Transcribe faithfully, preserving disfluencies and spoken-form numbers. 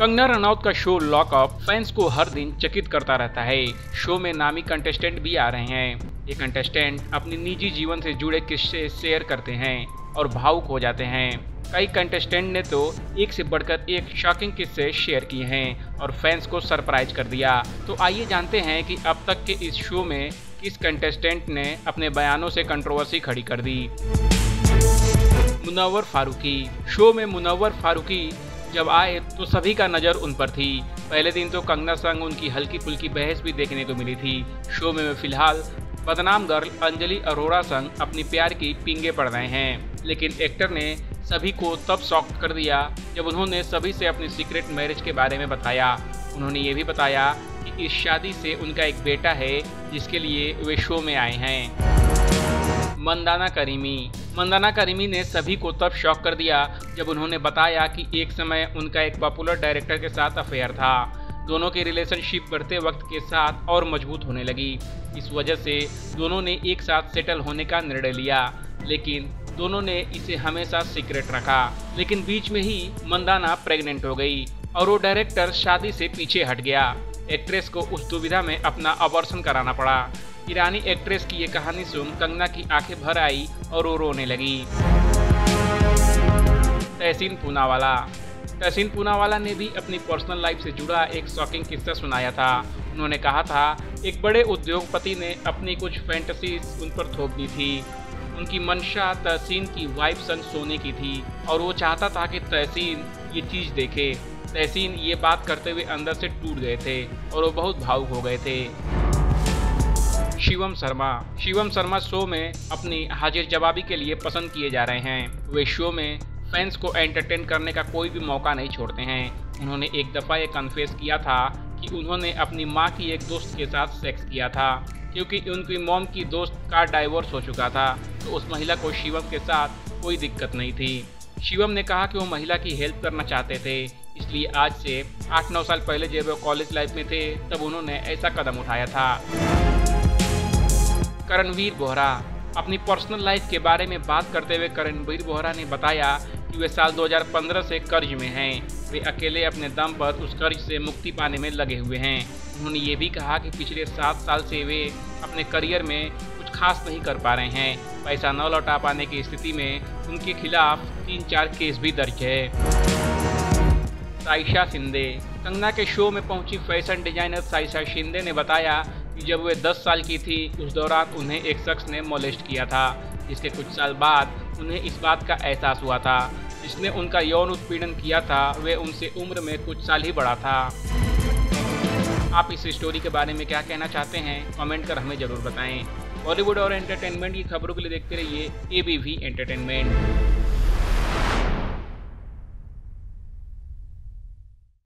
कंगना रनौत का show lockup fans को हर दिन चकित करता रहता है। शो में नामी कंटेस्टेंट भी आ रहे हैं। ये कंटेस्टेंट अपनी निजी जीवन से जुड़े किस्से शेयर करते हैं और भावुक हो जाते हैं। कई कंटेस्टेंट ने तो एक से बढ़कर एक शॉकिंग किस्से शेयर किए हैं और फैंस को सरप्राइज कर दिया। तो आइए जानते हैं कि अब तक के इस शो में किस कंटेस्टेंट ने अपने बयानों से कंट्रोवर्सी खड़ी कर दी। मुनव्वर फारूकी। शो में मुनव्वर फारूकी जब आए तो सभी का नज़र उन पर थी। पहले दिन तो कंगना संग उनकी हल्की फुल्की बहस भी देखने को मिली थी। शो में फिलहाल बदनाम गर्ल अंजलि अरोड़ा संग अपनी प्यार की पिंगे पड़ रहे हैं, लेकिन एक्टर ने सभी को तब शॉक कर दिया जब उन्होंने सभी से अपनी सीक्रेट मैरिज के बारे में बताया। उन्होंने ये भी बताया कि इस शादी से उनका एक बेटा है जिसके लिए वे शो में आए हैं। मंदाना करीमी। मंदाना करीमी ने सभी को तब शॉक कर दिया जब उन्होंने बताया कि एक समय उनका एक पॉपुलर डायरेक्टर के साथ अफेयर था। दोनों की रिलेशनशिप बढ़ते वक्त के साथ और मजबूत होने लगी। इस वजह से दोनों ने एक साथ सेटल होने का निर्णय लिया, लेकिन दोनों ने इसे हमेशा सीक्रेट रखा। लेकिन बीच में ही मंदाना प्रेग्नेंट हो गई और वो डायरेक्टर शादी से पीछे हट गया। एक्ट्रेस को उस दुविधा में अपना अबॉर्शन कराना पड़ा। ईरानी एक्ट्रेस की ये कहानी सुन कंगना की आंखें भर आई और वो रोने लगी। तहसीन पूनावाला। तहसीन पूनावाला ने भी अपनी पर्सनल लाइफ से जुड़ा एक शॉकिंग किस्सा सुनाया था। उन्होंने कहा था एक बड़े उद्योगपति ने अपनी कुछ फैंटेसीज उन पर थोप दी थी। उनकी मंशा तहसीन की वाइफ संग सोने की थी और वो चाहता था कि तहसीन ये चीज़ देखे। तहसीन ये बात करते हुए अंदर से टूट गए थे और वो बहुत भावुक हो गए थे। शिवम शर्मा। शिवम शर्मा शो में अपनी हाजिर जवाबी के लिए पसंद किए जा रहे हैं। वे शो में फैंस को एंटरटेन करने का कोई भी मौका नहीं छोड़ते हैं। उन्होंने एक दफ़ा ये कन्फेस किया था कि उन्होंने अपनी मां की एक दोस्त के साथ सेक्स किया था, क्योंकि उनकी मॉम की दोस्त का डाइवोर्स हो चुका था, तो उस महिला को शिवम के साथ कोई दिक्कत नहीं थी। शिवम ने कहा कि वो महिला की हेल्प करना चाहते थे, इसलिए आज से आठ नौ साल पहले जब वो कॉलेज लाइफ में थे तब उन्होंने ऐसा कदम उठाया था। करणवीर बोहरा। अपनी पर्सनल लाइफ के बारे में बात करते हुए करणवीर बोहरा ने बताया कि वे साल दो हज़ार पंद्रह से कर्ज में हैं। वे अकेले अपने दम पर उस कर्ज से मुक्ति पाने में लगे हुए हैं। उन्होंने ये भी कहा कि पिछले सात साल से वे अपने करियर में कुछ खास नहीं कर पा रहे हैं। पैसा न लौटा पाने की स्थिति में उनके खिलाफ तीन चार केस भी दर्ज है। साइशा शिंदे। कंगना के शो में पहुंची फैशन डिजाइनर साइशा शिंदे ने बताया कि जब वे दस साल की थी उस दौरान उन्हें एक शख्स ने मोलेस्ट किया था, जिसके कुछ साल बाद उन्हें इस बात का एहसास हुआ था। जिसने उनका यौन उत्पीड़न किया था वे उनसे उम्र में कुछ साल ही बड़ा था। आप इस स्टोरी के बारे में क्या कहना चाहते हैं कमेंट कर हमें ज़रूर बताएं। बॉलीवुड और एंटरटेनमेंट की खबरों के लिए देखते रहिए ए बी वी एंटरटेनमेंट।